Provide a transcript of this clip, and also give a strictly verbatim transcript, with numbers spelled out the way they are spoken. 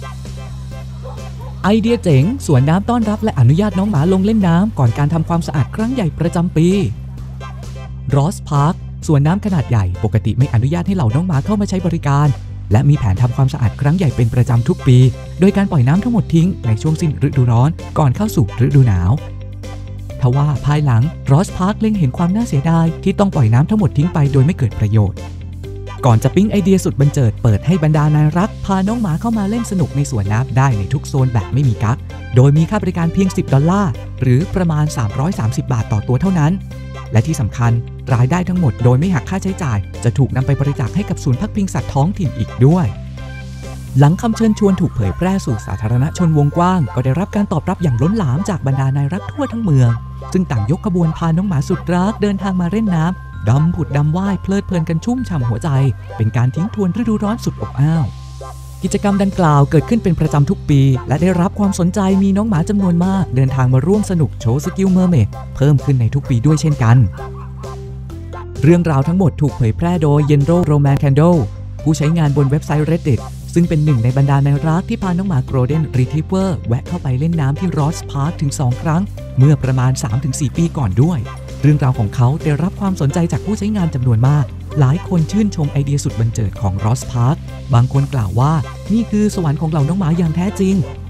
ไอเดียเจ๋งสวนน้ำต้อนรับและอนุญาตน้องหมาลงเล่นน้ำก่อนการทำความสะอาดครั้งใหญ่ประจำปีรอสพาร์คสวนน้ำขนาดใหญ่ปกติไม่อนุญาตให้เหล่าน้องหมาเข้ามาใช้บริการและมีแผนทำความสะอาดครั้งใหญ่เป็นประจำทุกปีโดยการปล่อยน้ำทั้งหมดทิ้งในช่วงสิ้นฤดูร้อนก่อนเข้าสู่ฤดูหนาวทว่าภายหลังรอสพาร์คเล็งเห็นความน่าเสียดายที่ต้องปล่อยน้ำทั้งหมดทิ้งไปโดยไม่เกิดประโยชน์ก่อนจะปิ๊งไอเดียสุดบันเจิดเปิดให้บรรดานายรักพาน้องหมาเข้ามาเล่นสนุกในสวนน้ำได้ในทุกโซนแบบไม่มีกั๊กโดยมีค่าบริการเพียงสิบดอลลาร์หรือประมาณสามร้อยสามสิบบาทต่อตัวเท่านั้นและที่สำคัญรายได้ทั้งหมดโดยไม่หักค่าใช้จ่ายจะถูกนำไปบริจาคให้กับศูนย์พักพิงสัตว์ท้องถิ่นอีกด้วยหลังคำเชิญชวนถูกเผยแพร่สู่สาธารณชนวงกว้างก็ได้รับการตอบรับอย่างล้นหลามจากบรรดานายรักทั่วทั้งเมืองซึ่งต่างยกขบวนพาน้องหมาสุดรักเดินทางมาเล่นน้ำดำผุดดำว่ายเพลิดเพลินกันชุ่มฉ่ำหัวใจเป็นการทิ้งทวนฤดูร้อนสุดอบอ้าวกิจกรรมดังกล่าวเกิดขึ้นเป็นประจำทุกปีและได้รับความสนใจมีน้องหมาจำนวนมากเดินทางมาร่วมสนุกโชว์สกิลเมอร์เมดเพิ่มขึ้นในทุกปีด้วยเช่นกันเรื่องราวทั้งหมดถูกเผยแพร่โดยเยนโรโรแมนแคนโดผู้ใช้งานบนเว็บไซต์ Reddit ซึ่งเป็นหนึ่งในบรรดานายรักที่พาน้องหมาโกลเด้นรีทรีฟเวอร์แวะเข้าไปเล่นน้ำที่รอสพาร์คถึงสองครั้งเมื่อประมาณ สามถึงสี่ ปีก่อนด้วยเรื่องราวของเขาได้รับความสนใจจากผู้ใช้งานจำนวนมากหลายคนชื่นชมไอเดียสุดบันเจิดของรอสพาร์คบางคนกล่าวว่านี่คือสวรรค์ของเหล่าน้องหมาอย่างแท้จริง